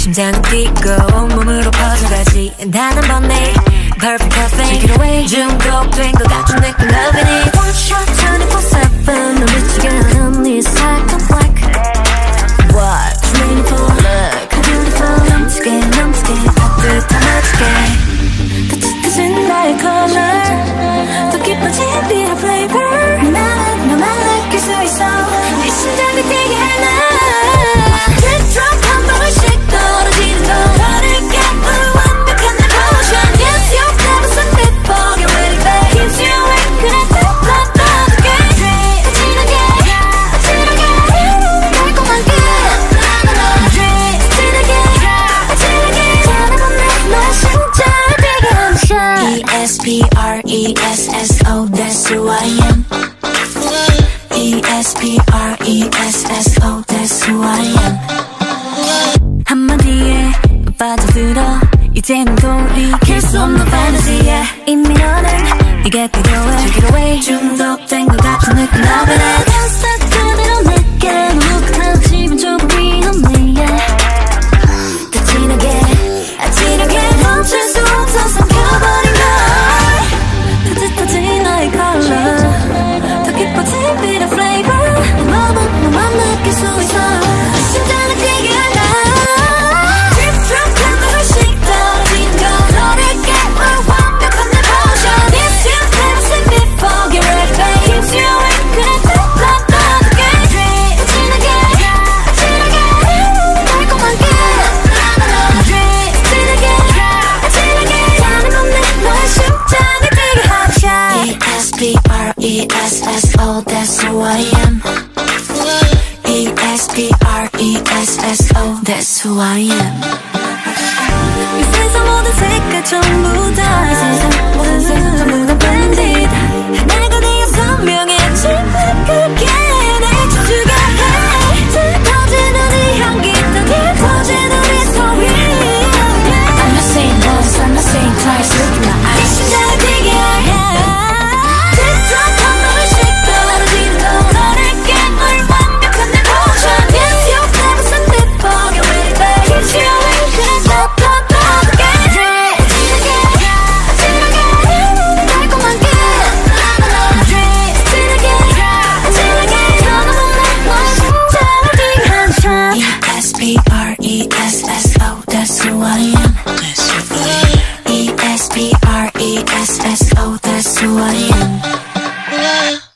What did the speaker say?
심장은 뛰고 온몸으로 퍼져가지 단 한 번에 Perfect cafe Take it away 중독된 것 같은 느낌 Loving it One shot 24/7 너 미치게 하는 네 cycle black What you waiting for Look how beautiful 넘치게 넘치게 따뜻한 멋지게 터진 나의 color 더 깊어진 비의 flavor 나는 너만 느낄 수 있어 이 심장이 뛰게 하나 Drip drop 한 방울씩 떨어지는 거 너를 깨물 완벽한 내 potion Yes you'll never slip before get ready babe Keeps you awake 그래 더 떠들게 진하게 달콤한 끝 진하게 잘해보네 너의 심장을 뛰게 하는 shot E-S-P-R-E-S-S-O That's who I am E-S-P-R-E-S-S-O That's who I am 한마디에 빠져들어 이제는 돌이킬 수 없는 fantasy에 이미 너는 네게 필요해 Take it away 중독된 것 같은 느낌 Love it Can't 그대로 내게 너무 끝한 집은 조금 위험해 더 진하게 진하게 멈출 수 없어 삼켜버린 걸 따뜻해진 너의 color 더 깊어진 bitter flavor 너만 너만 느낄 수 있어 심장을 뛰게 한다 Drip drop 한 방울씩 떨어지는 거 너를 깨물 완벽한 내 potion Yes you've never seen before get ready babe Keeps you awake 그래 더 떠들게 진하게 달콤한 끝 진하게 잘해보네 너의 심장을 뛰게 하는 shot E-S-P-R-E-S-S-O That's who I am E-S-P-R-E-S-S-O That's who I am 이 세상 모든 색깔 전부 다 이 세상 모든 색깔 전부 다 blended 하나가 되어 선명해지만 그게 날 춤추게 해 슬퍼지는 이 향기 더 깊어지는 이 소리 I'm not saying once, I'm not saying twice Look in my eyes 이 심장을 뛰게 해 Drip 한 방울씩 떨어지는 거 너를 깨물 완벽한 내 potion Yes you've never seen before get ready babe Keeps you awake 그래 더 떠들게 진하게 달콤한 끝 진하게 전화번호 너의 심장을 뛰게 하는 shot E-S-P-R-E-S-S-O That's who I am E-S-P-R-E-S-S-O That's who I am